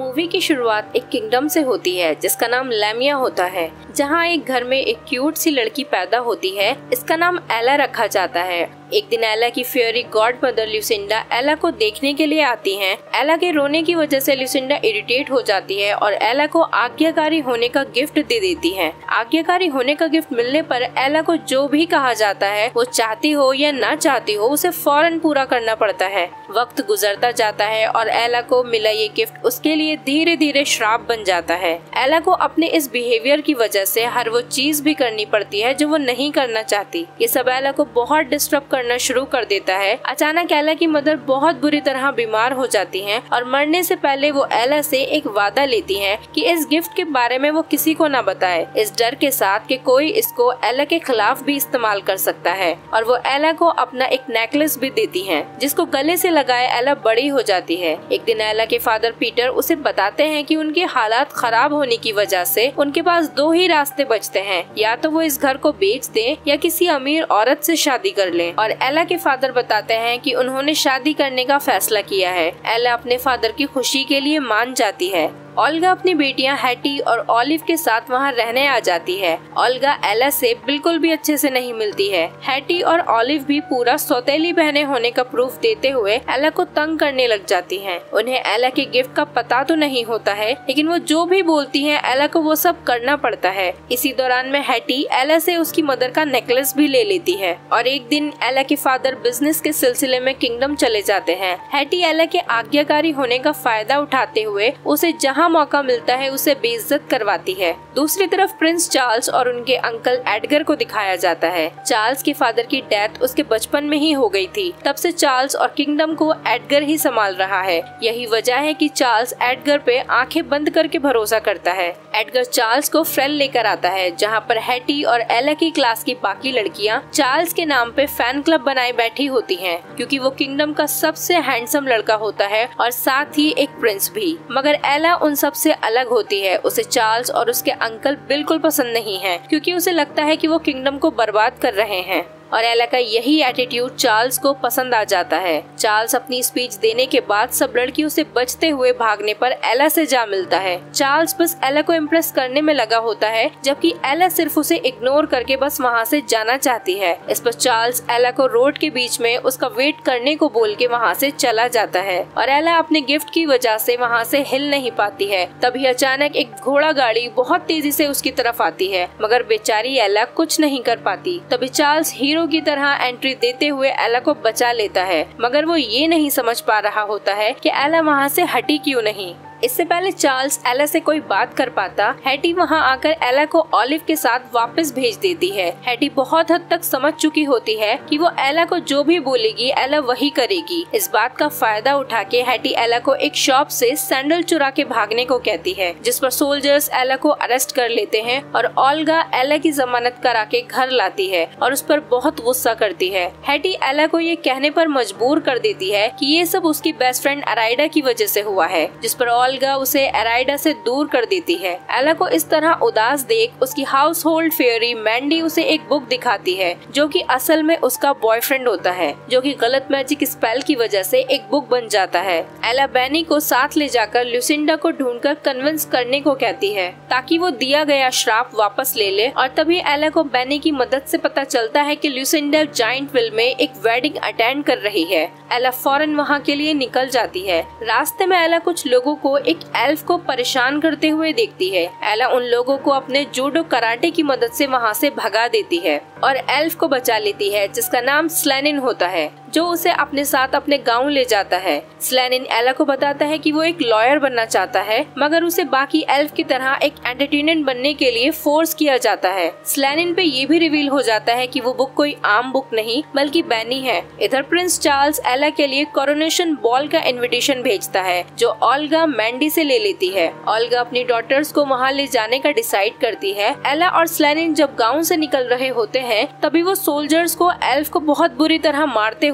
Movie की शुरुआत एक किंगडम से होती है जिसका नाम लैमिया होता है, जहाँ एक घर में एक क्यूट सी लड़की पैदा होती है। इसका नाम एला रखा जाता है। एक दिन एला की फेयरी गॉड मदर ल्यूसिंडा एला को देखने के लिए आती हैं। एला के रोने की वजह से ल्यूसिंडा इरिटेट हो जाती है और एला को आज्ञाकारी होने का गिफ्ट दे देती है। आज्ञाकारी होने का गिफ्ट मिलने पर एला को जो भी कहा जाता है, वो चाहती हो या ना चाहती हो, उसे फौरन पूरा करना पड़ता है। वक्त गुजरता जाता है और एला को मिला ये गिफ्ट उसके लिए धीरे धीरे श्राप बन जाता है। एला को अपने इस बिहेवियर की वजह से हर वो चीज भी करनी पड़ती है जो वो नहीं करना चाहती। ये सब एला को बहुत डिस्टर्ब करना शुरू कर देता है। अचानक एला की मदर बहुत बुरी तरह बीमार हो जाती हैं और मरने से पहले वो एला से एक वादा लेती हैं कि इस गिफ्ट के बारे में वो किसी को ना बताए, इस डर के साथ कि कोई इसको एला के खिलाफ भी इस्तेमाल कर सकता है। और वो एला को अपना एक नेकलेस भी देती हैं, जिसको गले से लगाए एला बड़ी हो जाती है। एक दिन एला के फादर पीटर उसे बताते हैं कि उनके हालात खराब होने की वजह से उनके पास दो ही रास्ते बचते हैं, या तो वो इस घर को बेच दें या किसी अमीर औरत से शादी कर लें। और एला के फादर बताते हैं कि उन्होंने शादी करने का फैसला किया है। एला अपने फादर की खुशी के लिए मान जाती है। ओल्गा अपनी बेटियां हैटी और ऑलिव के साथ वहां रहने आ जाती है। ओल्गा एला से बिल्कुल भी अच्छे से नहीं मिलती है। हैटी और ऑलिव भी पूरा सौतेली बहनें होने का प्रूफ देते हुए एला को तंग करने लग जाती हैं। उन्हें एला के गिफ्ट का पता तो नहीं होता है, लेकिन वो जो भी बोलती हैं एला को वो सब करना पड़ता है। इसी दौरान में हैटी एला से उसकी मदर का नेकलेस भी ले लेती है। और एक दिन एला के फादर बिजनेस के सिलसिले में किंगडम चले जाते हैं। हैटी एला के आज्ञाकारी होने का फायदा उठाते हुए उसे जहाँ मौका मिलता है उसे बेइज्जत करवाती है। दूसरी तरफ प्रिंस चार्ल्स और उनके अंकल एडगर को दिखाया जाता है। चार्ल्स के फादर की डेथ उसके बचपन में ही हो गई थी। तब से चार्ल्स और किंगडम को एडगर ही संभाल रहा है। यही वजह है कि चार्ल्स एडगर पे आंखें बंद करके भरोसा करता है। एडगर चार्ल्स को फ्रेल लेकर आता है, जहाँ पर हैटी और एला की क्लास की बाकी लड़कियाँ चार्ल्स के नाम पे फैन क्लब बनाए बैठी होती हैं, क्योंकि वो किंगडम का सबसे हैंडसम लड़का होता है और साथ ही एक प्रिंस भी। मगर एला उन सबसे अलग होती है। उसे चार्ल्स और उसके अंकल बिल्कुल पसंद नहीं है, क्योंकि उसे लगता है कि वो किंगडम को बर्बाद कर रहे हैं। और एला का यही एटीट्यूड चार्ल्स को पसंद आ जाता है। चार्ल्स अपनी स्पीच देने के बाद सब लड़कियों से बचते हुए भागने पर एला से जा मिलता है। चार्ल्स बस एला को इम्प्रेस करने में लगा होता है, जबकि एला सिर्फ उसे इग्नोर करके बस वहाँ से जाना चाहती है। इस पर चार्ल्स एला को रोड के बीच में उसका वेट करने को बोल के वहाँ से चला जाता है और एला अपने गिफ्ट की वजह से वहाँ से हिल नहीं पाती है। तभी अचानक एक घोड़ा गाड़ी बहुत तेजी से उसकी तरफ आती है, मगर बेचारी एला कुछ नहीं कर पाती। तभी चार्ल्स हीरो की तरह एंट्री देते हुए एला को बचा लेता है, मगर वो ये नहीं समझ पा रहा होता है कि एला वहाँ से हटी क्यों नहीं। इससे पहले चार्ल्स एला से कोई बात कर पाता, हैटी वहाँ आकर एला को ऑलिव के साथ वापस भेज देती है। हैटी बहुत हद तक समझ चुकी होती है कि वो एला को जो भी बोलेगी एला वही करेगी। इस बात का फायदा उठा के हैटी एला को एक शॉप से सैंडल चुरा के भागने को कहती है, जिस पर सोल्जर्स एला को अरेस्ट कर लेते हैं और ओल्गा एला की जमानत करा के घर लाती है और उस पर बहुत गुस्सा करती है। हैटी एला को ये कहने पर मजबूर कर देती है कि ये सब उसकी बेस्ट फ्रेंड अराइडा की वजह से हुआ है, जिस पर ओल्गा उसे अराइडा से दूर कर देती है। एला को इस तरह उदास देख उसकी हाउस होल्ड फेयरी मैंडी उसे एक बुक दिखाती है, जो कि असल में उसका बॉयफ्रेंड होता है, जो कि गलत मैजिक स्पेल की वजह से एक बुक बन जाता है। एला बेनी को साथ ले जाकर ल्यूसिंडा को ढूंढकर कन्विंस करने को कहती है, ताकि वो दिया गया श्राप वापस ले ले। और तभी एला को बेनी की मदद से पता चलता है कि ल्यूसिंडा जायंटविल में एक वेडिंग अटेंड कर रही है। एला फौरन वहाँ के लिए निकल जाती है। रास्ते में एला कुछ लोगों को एक एल्फ को परेशान करते हुए देखती है। एला उन लोगों को अपने जूडो कराटे की मदद से वहाँ से भगा देती है और एल्फ को बचा लेती है, जिसका नाम स्लैनिन होता है, जो उसे अपने साथ अपने गांव ले जाता है। स्लैनिन एला को बताता है कि वो एक लॉयर बनना चाहता है, मगर उसे बाकी एल्फ की तरह एक एंटरटेनर बनने के लिए फोर्स किया जाता है। स्लैनिन पे ये भी रिवील हो जाता है कि वो बुक कोई आम बुक नहीं बल्कि बेनी है। इधर प्रिंस चार्ल्स एला के लिए कोरोनेशन बॉल का इनविटेशन भेजता है, जो ओल्गा मैंडी से ले लेती है। ओल्गा अपनी डॉटर्स को वहाँ ले जाने का डिसाइड करती है। एला और स्लैनिन जब गाँव से निकल रहे होते हैं, तभी वो सोल्जर्स को एल्फ को बहुत बुरी तरह मारते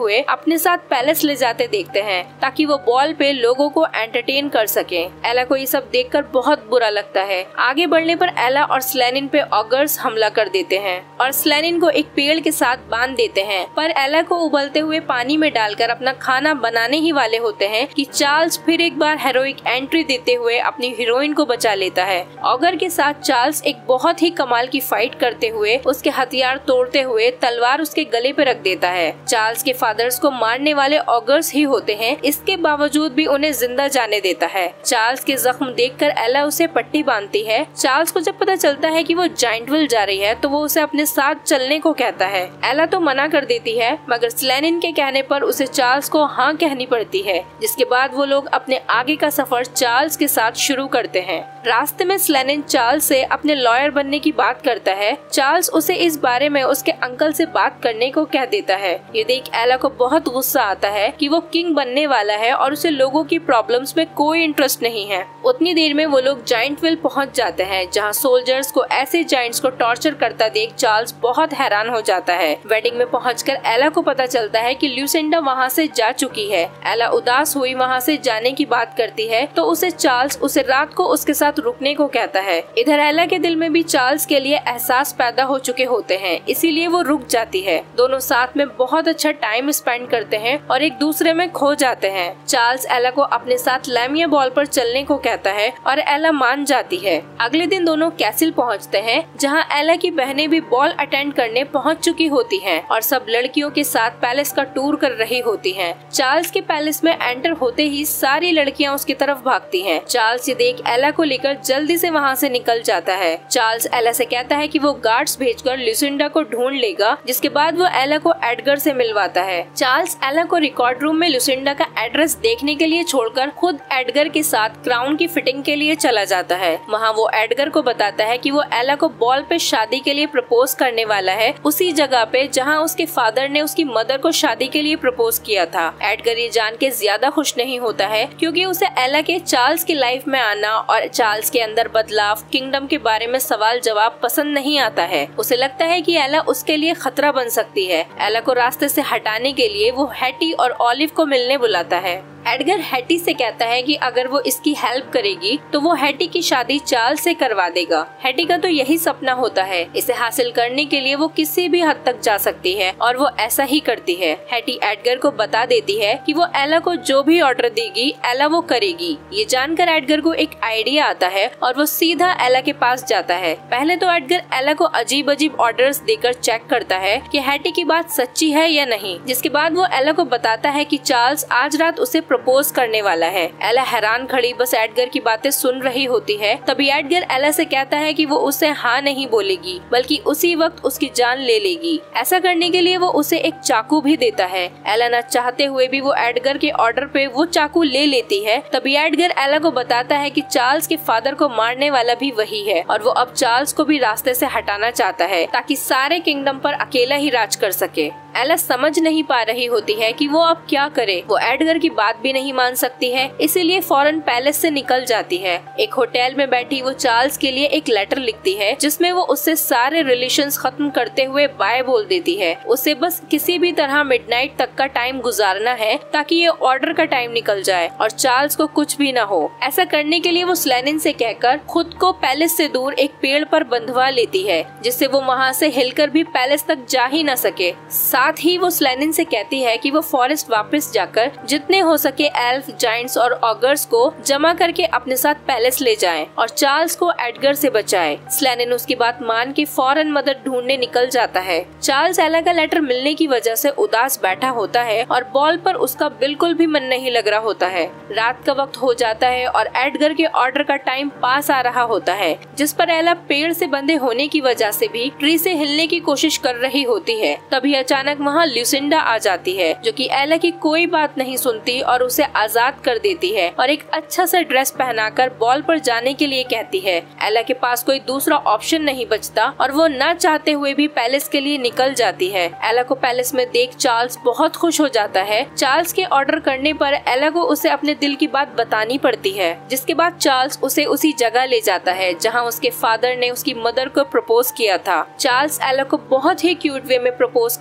हुए अपने साथ पैलेस ले जाते देखते हैं ताकि वो बॉल पे लोगों को एंटरटेन कर सके। एला को ये सब देखकर बहुत बुरा लगता है। आगे बढ़ने पर एला और स्लेनिन पे ऑगर्स हमला कर देते हैं और स्लेनिन को एक पेड़ के साथ बांध देते हैं, पर एला को उबलते हुए पानी में डालकर अपना खाना बनाने ही वाले होते हैं कि चार्ल्स फिर एक बार हेरोइक एंट्री देते हुए अपनी हीरोइन को बचा लेता है। ऑगर के साथ चार्ल्स एक बहुत ही कमाल की फाइट करते हुए उसके हथियार तोड़ते हुए तलवार उसके गले पे रख देता है। चार्ल्स के फादर्स को मारने वाले ऑगर्स ही होते हैं, इसके बावजूद भी उन्हें जिंदा जाने देता है। चार्ल्स के जख्म देखकर एला उसे पट्टी बांधती है। चार्ल्स को जब पता चलता है कि वो जाइंटविल जा रही है तो वो उसे अपने साथ चलने को कहता है। एला तो मना कर देती है, मगर स्लेनिन के कहने पर उसे चार्ल्स को हाँ कहनी पड़ती है, जिसके बाद वो लोग अपने आगे का सफर चार्ल्स के साथ शुरू करते हैं। रास्ते में स्लेनिन चार्ल्स से अपने लॉयर बनने की बात करता है। चार्ल्स उसे इस बारे में उसके अंकल से बात करने को कह देता है। ये देख एला को बहुत गुस्सा आता है कि वो किंग बनने वाला है और उसे लोगों की प्रॉब्लम्स में कोई इंटरेस्ट नहीं है। उतनी देर में वो लोग जाइंटविल पहुंच जाते हैं, जहां सोल्जर्स को ऐसे जाइंट्स को टॉर्चर करता देख चार्ल्स बहुत हैरान हो जाता है। वेडिंग में पहुंचकर एला को पता चलता है कि ल्यूसिंडा वहां से जा चुकी है। एला उदास हुई वहां से जाने की बात करती है तो उसे चार्ल्स उसे रात को उसके साथ रुकने को कहता है। इधर एला के दिल में भी चार्ल्स के लिए एहसास पैदा हो चुके होते हैं, इसीलिए वो रुक जाती है। दोनों साथ में बहुत अच्छा टाइम स्पेंड करते हैं और एक दूसरे में खो जाते हैं। चार्ल्स एला को अपने साथ लैमिया बॉल पर चलने को कहता है और एला मान जाती है। अगले दिन दोनों कैसल पहुंचते हैं, जहां एला की बहनें भी बॉल अटेंड करने पहुंच चुकी होती हैं और सब लड़कियों के साथ पैलेस का टूर कर रही होती हैं। चार्ल्स के पैलेस में एंटर होते ही सारी लड़कियां उसकी तरफ भागती हैं। चार्ल्स ये देख एला को लेकर जल्दी से वहां से निकल जाता है। चार्ल्स एला से कहता है कि वो गार्ड्स भेजकर ल्यूसिंडा को ढूंढ लेगा, जिसके बाद वो एला को एडगर से मिलवाता है। चार्ल्स एला को रिकॉर्ड रूम में ल्यूसिंडा का एड्रेस देखने के लिए छोड़कर खुद एडगर के साथ क्राउन की फिटिंग के लिए चला जाता है। वहाँ वो एडगर को बताता है कि वो एला को बॉल पे शादी के लिए प्रपोज करने वाला है, उसी जगह पे जहाँ उसके फादर ने उसकी मदर को शादी के लिए प्रपोज किया था। एडगर ये जान के ज्यादा खुश नहीं होता है, क्योंकि उसे एला के चार्ल्स की लाइफ में आना और चार्ल्स के अंदर बदलाव, किंगडम के बारे में सवाल जवाब पसंद नहीं आता है। उसे लगता है कि एला उसके लिए खतरा बन सकती है। एला को रास्ते से हटाने के लिए वो हैटी और ऑलिव को मिलने बुलाता है। एडगर हैटी से कहता है कि अगर वो इसकी हेल्प करेगी तो वो हैटी की शादी चार्ल्स से करवा देगा। हैटी का तो यही सपना होता है, इसे हासिल करने के लिए वो किसी भी हद तक जा सकती है और वो ऐसा ही करती है। हैटी एडगर को बता देती है कि वो एला को जो भी ऑर्डर देगी एला वो करेगी। ये जानकर एडगर को एक आइडिया आता है और वो सीधा एला के पास जाता है। पहले तो एडगर एला को अजीब अजीब ऑर्डर्स देकर चेक करता है कि हैटी की बात सच्ची है या नहीं, जिसके बाद वो एला को बताता है कि चार्ल्स आज रात उसे प्रपोज करने वाला है। एला हैरान खड़ी बस एडगर की बातें सुन रही होती है। तभी एडगर एला से कहता है कि वो उसे हाँ नहीं बोलेगी, बल्कि उसी वक्त उसकी जान ले लेगी। ऐसा करने के लिए वो उसे एक चाकू भी देता है। एला न चाहते हुए भी वो एडगर के ऑर्डर पे वो चाकू ले लेती है। तभी एडगर एला को बताता है कि चार्ल्स के फादर को मारने वाला भी वही है और वो अब चार्ल्स को भी रास्ते से हटाना चाहता है ताकि सारे किंगडम पर अकेला ही राज कर सके। एला समझ नहीं पा रही होती है कि वो अब क्या करे। वो एडगर की बात भी नहीं मान सकती है, इसीलिए फौरन पैलेस से निकल जाती है। एक होटल में बैठी वो चार्ल्स के लिए एक लेटर लिखती है, जिसमें वो उससे सारे रिलेशंस खत्म करते हुए बाय बोल देती है। उसे बस किसी भी तरह मिडनाइट तक का टाइम गुजारना है ताकि ये ऑर्डर का टाइम निकल जाए और चार्ल्स को कुछ भी न हो। ऐसा करने के लिए वो स्लेनिन से कहकर खुद को पैलेस से दूर एक पेड़ पर बंधवा लेती है, जिससे वो वहाँ से हिलकर भी पैलेस तक जा ही न सके। साथ ही वो स्लेनिन से कहती है कि वो फॉरेस्ट वापस जाकर जितने हो सके एल्फ, जायंट्स और ऑगर्स को जमा करके अपने साथ पैलेस ले जाए और चार्ल्स को एडगर से बचाए। स्लेनिन उसकी बात मान के फौरन मदद ढूंढने निकल जाता है। चार्ल्स एला का लेटर मिलने की वजह से उदास बैठा होता है और बॉल पर उसका बिल्कुल भी मन नहीं लग रहा होता है। रात का वक्त हो जाता है और एडगर के ऑर्डर का टाइम पास आ रहा होता है, जिस पर एला पेड़ से बंधे होने की वजह से भी ट्री से हिलने की कोशिश कर रही होती है। तभी अचानक वहाँ ल्यूसिंडा आ जाती है, जो कि एला की कोई बात नहीं सुनती और उसे आजाद कर देती है और एक अच्छा सा ड्रेस पहनाकर बॉल पर जाने के लिए कहती है। एला के पास कोई दूसरा ऑप्शन नहीं बचता और वो न चाहते हुए भी पैलेस के लिए निकल जाती है। एला को पैलेस में देख चार्ल्स बहुत खुश हो जाता है। चार्ल्स के ऑर्डर करने पर एला को उसे अपने दिल की बात बतानी पड़ती है, जिसके बाद चार्ल्स उसे उसी जगह ले जाता है जहाँ उसके फादर ने उसकी मदर को प्रपोज किया था। चार्ल्स एला को बहुत ही क्यूट वे में प्रपोज करके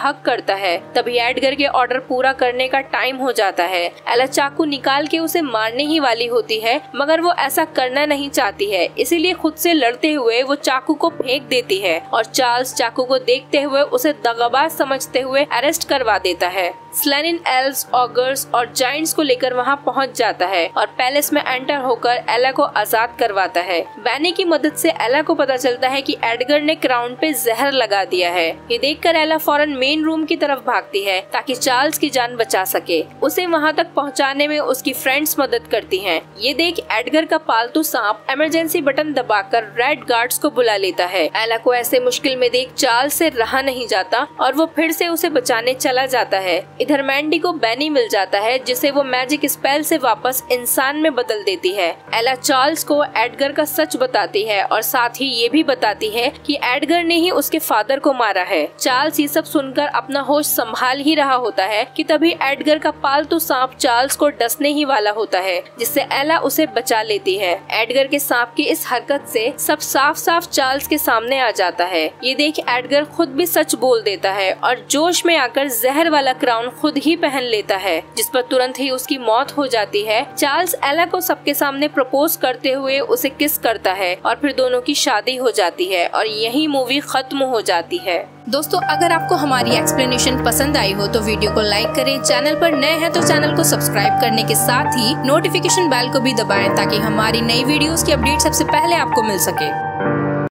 हक करता है। तभी एडगर के ऑर्डर पूरा करने का टाइम हो जाता है। एला चाकू निकाल के उसे मारने ही वाली होती है, मगर वो ऐसा करना नहीं चाहती है, इसीलिए खुद से लड़ते हुए वो चाकू को फेंक देती है और चार्ल्स चाकू को देखते हुए उसे दगाबाज समझते हुए अरेस्ट करवा देता है। स्लेनिन एल्व्स, ऑगर्स और जायंट्स को लेकर वहाँ पहुँच जाता है और पैलेस में एंटर होकर एला को आजाद करवाता है। बैनी की मदद से एला को पता चलता है कि एडगर ने क्राउन पे जहर लगा दिया है। ये देखकर एला फौरन मेन रूम की तरफ भागती है ताकि चार्ल्स की जान बचा सके। उसे वहाँ तक पहुँचाने में उसकी फ्रेंड्स मदद करती हैं। ये देख एडगर का पालतू सांप इमरजेंसी बटन दबाकर रेड गार्ड्स को बुला लेता है। एला को ऐसे मुश्किल में देख चार्ल्स से रहा नहीं जाता और वो फिर से उसे बचाने चला जाता है। इधर मैंडी को बैनी मिल जाता है, जिसे वो मैजिक स्पेल से वापस इंसान में बदल देती है। एला चार्ल्स को एडगर का सच बताती है और साथ ही ये भी बताती है कि एडगर ने ही उसके फादर को मारा है। चार्ल्स ये सब सुनकर अपना होश संभाल ही रहा होता है कि तभी एडगर का पालतू सांप चार्ल्स को डसने ही वाला होता है, जिससे एला उसे बचा लेती है। एडगर के सांप की इस हरकत से सब साफ साफ चार्ल्स के सामने आ जाता है। ये देख एडगर खुद भी सच बोल देता है और जोश में आकर जहर वाला क्राउन खुद ही पहन लेता है, जिस पर तुरंत ही उसकी मौत हो जाती है। चार्ल्स एला को सबके सामने प्रपोज करते हुए उसे किस करता है और फिर दोनों की शादी हो जाती है और यही मूवी खत्म हो जाती है। दोस्तों, अगर आपको हमारी एक्सप्लेनेशन पसंद आई हो तो वीडियो को लाइक करें, चैनल पर नए हैं तो चैनल को सब्सक्राइब करने के साथ ही नोटिफिकेशन बेल को भी दबाएं ताकि हमारी नई वीडियोस की अपडेट सबसे पहले आपको मिल सके।